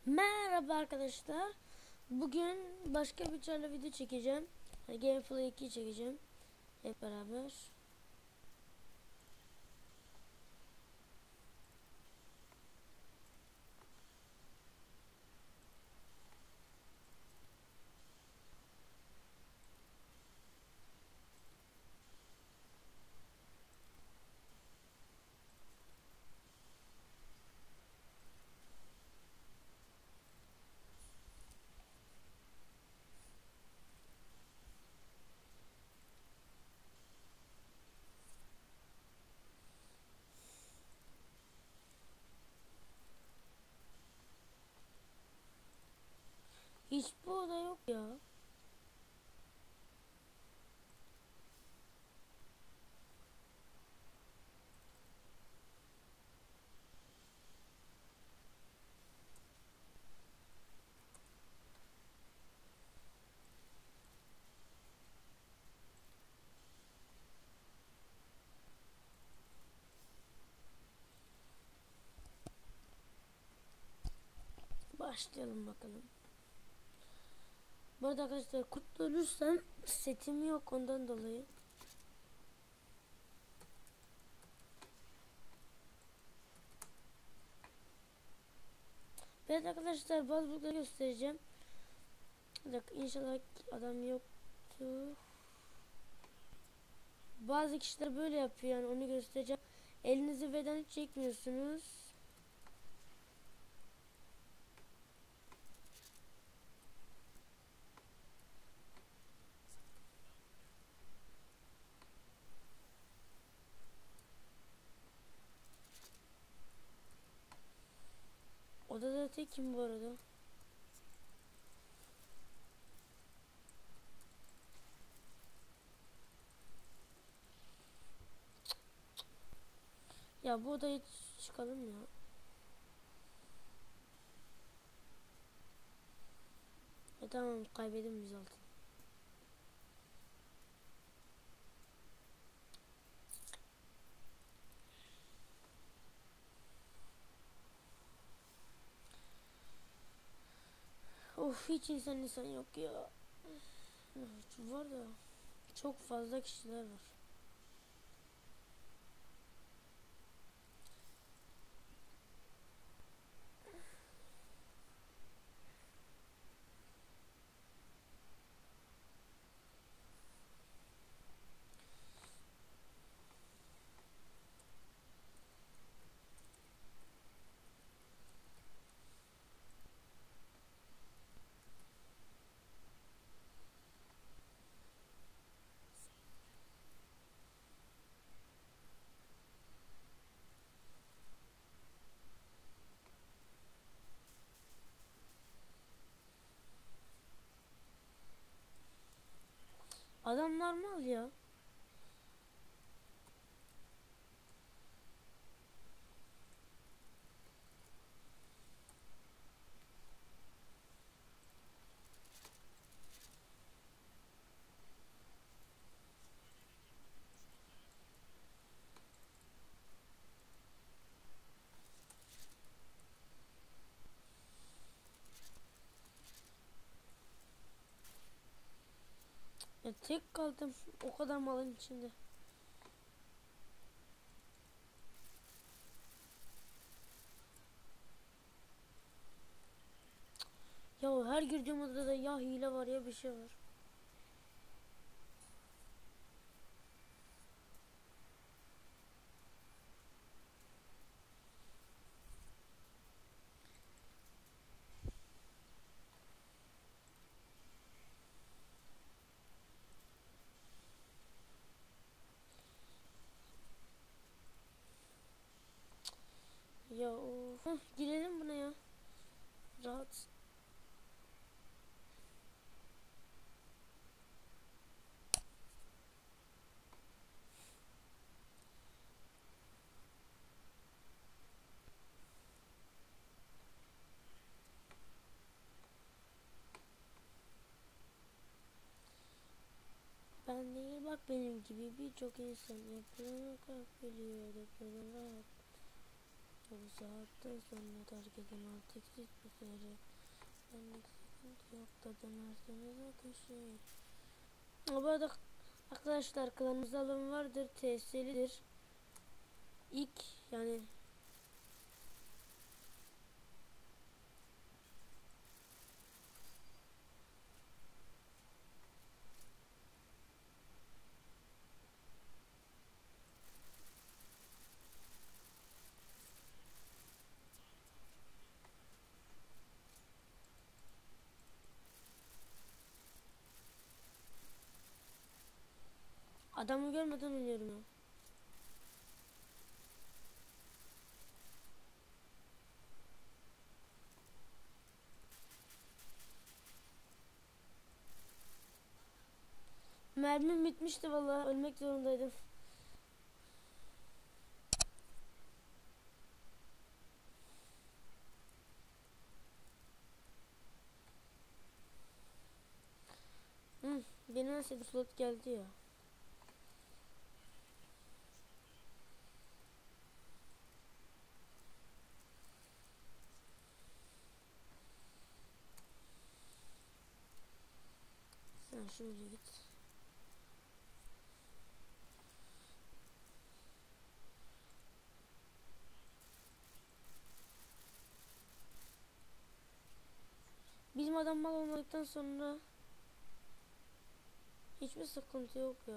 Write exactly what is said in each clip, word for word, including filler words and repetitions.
Merhaba arkadaşlar. Bugün başka bir tane video çekeceğim. Yani Gamefly iki çekeceğim. Hep beraber. Hiçbir oda yok ya. Başlayalım bakalım. Bu arada arkadaşlar kurtla ölürsem setim yok ondan dolayı. Evet arkadaşlar bazı bulguları göstereceğim. Bak inşallah adam yoktu. Bazı kişiler böyle yapıyor yani onu göstereceğim. Elinizi V'den hiç çekmiyorsunuz. Odada tekim bu arada. Ya bu odaya çıkalım ya. E tamam kaybedin biz altın. Of hiç insan insan yok ya. Var da çok fazla kişiler var. Adamlar mal ya. Ya tek kaldım o kadar malın içinde. Ya her girdiğim odada da ya hile var ya bir şey var. Ya of. Heh, girelim buna ya. Rahat. Ben değil bak benim gibi birçok insan yapılarak biliyor yapılarak. Bu saatten sonra terk edin artık hiçbir yere. Benlik sıkıntı yok da dönerseniz o köşeye. Bu arada arkadaşlar klanımızda alım vardır. Tesirlidir. İlk yani adamı görmeden oynuyorum ya. Mermim bitmişti vallahi, ölmek zorundaydım. Hı, benim nasıl slot geldi ya. Sen şimdi git. Bizim adam mal olmadıktan sonra hiçbir sıkıntı yok ya.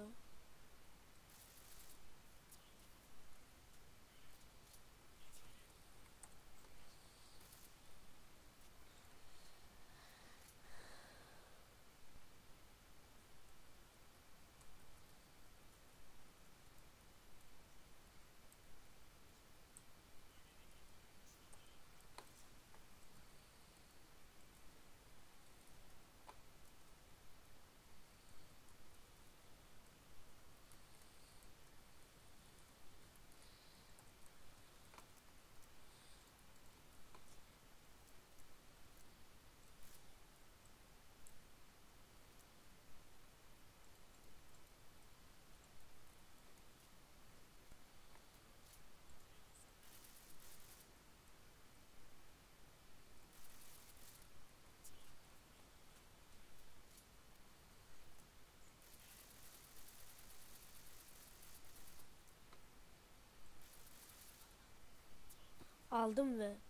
Aldım ve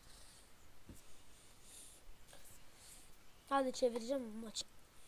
hadi çevireceğim maçı.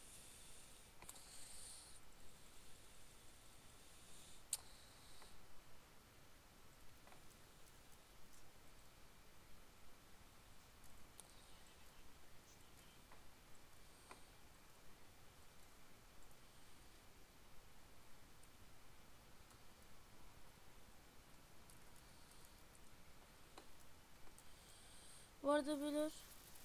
Bu arada bilir.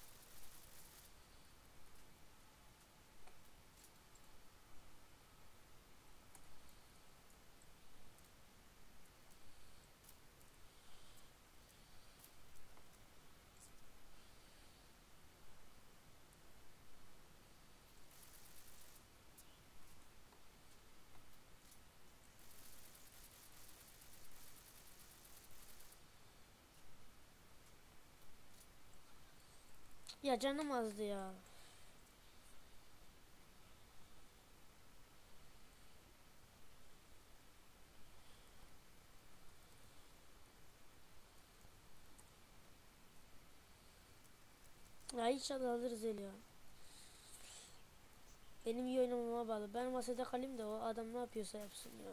Ya canım azdı ya. Ya inşallah alırız el ya. Benim iyi oynamama bağlı. Ben masada kalayım da o adam ne yapıyorsa yapsın ya.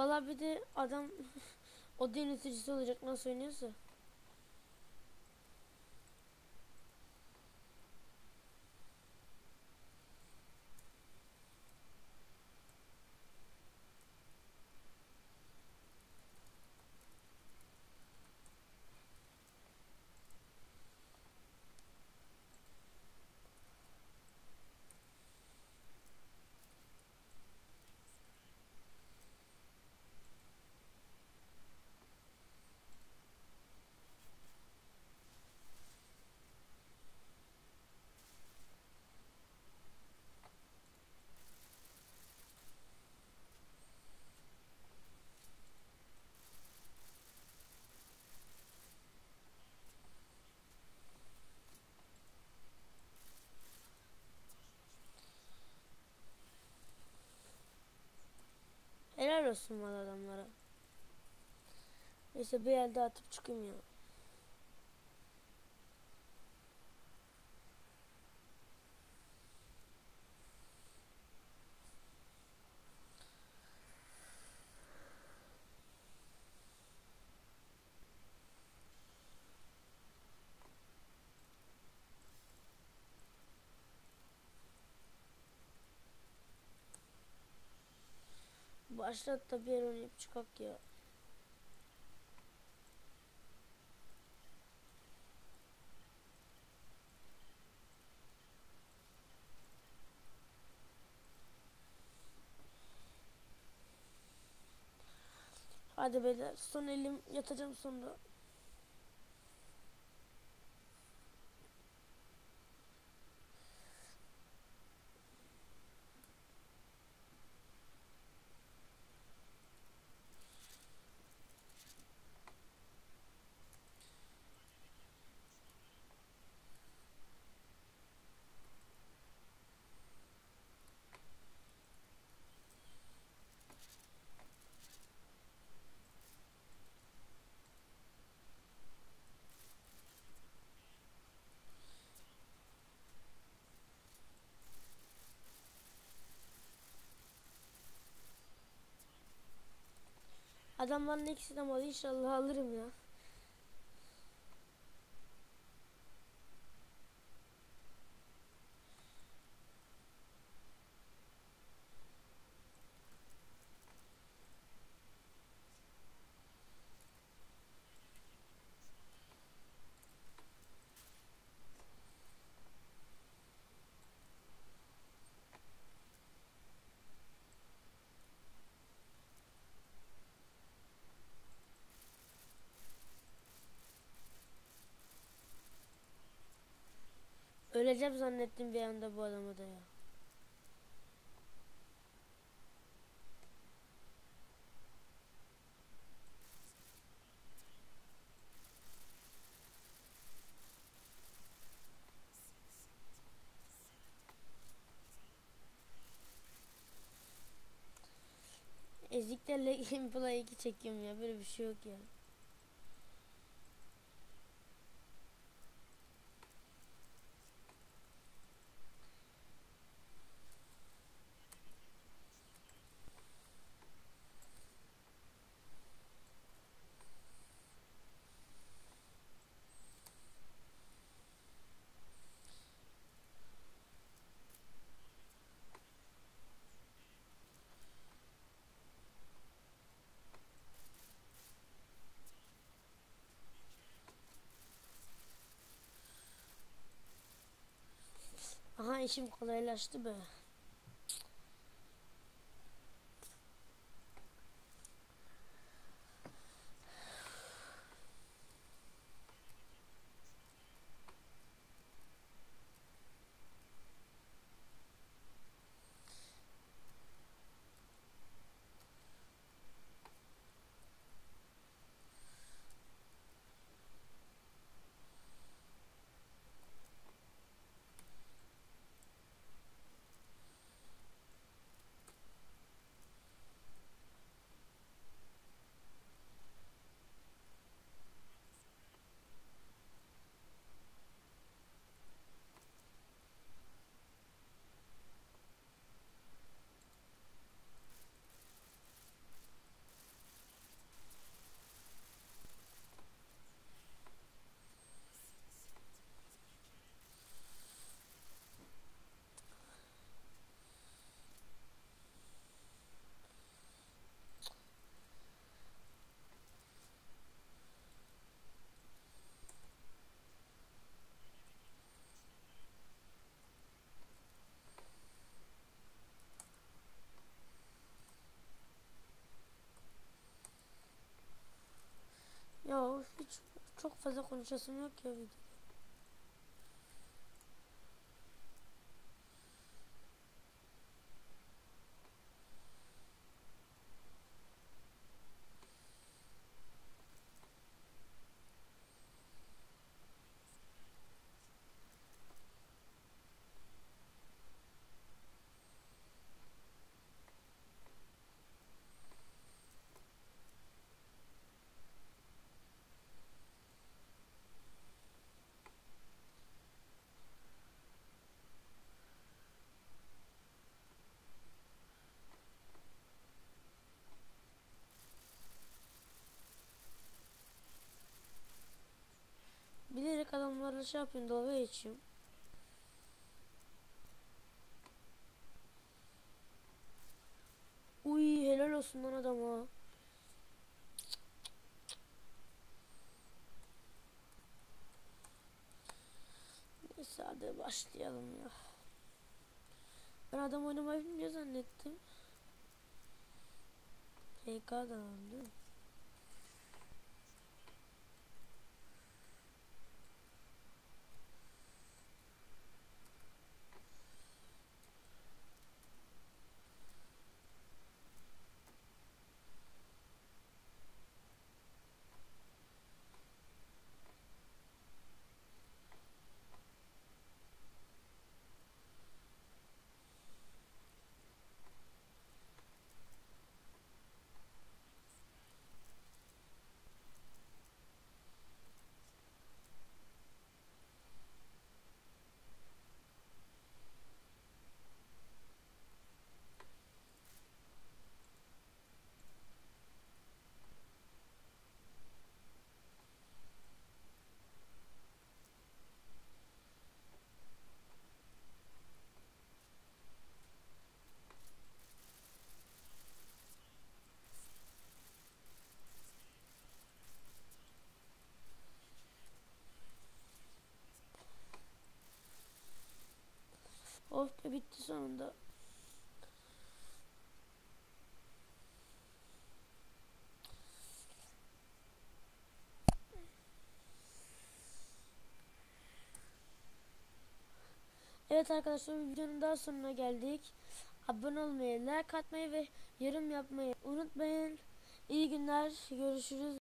Valla bir de adam o yöneticisi olacak, nasıl oynuyorsa. Helal olsun valla adamlara. Neyse bir elde atıp çıkayım ya. Başlat da bir yer oynayıp çıkak ya. Hadi beyler, son elim, yatacağım sonra. Adamların ikisi de mal, inşallah alırım ya. Öleceğim zannettim bir anda bu adamı da ya. Eziklerle Gameplay iki çekiyorum ya, böyle bir şey yok ya. Aha, işim kolaylaştı be. çok fazla konuşasım yok ya video. Bilerek adamlarla şey yapıyorum, dalga geçiyorum. Uy, helal olsun lan adama. Neyse hadi başlayalım ya. Ben adam oynamayı bilmiyor zannettim. F K da var değil mi? Of be, bitti sonunda. Evet arkadaşlar, videonun daha sonuna geldik. Abone olmayı, like atmayı ve yorum yapmayı unutmayın. İyi günler, görüşürüz.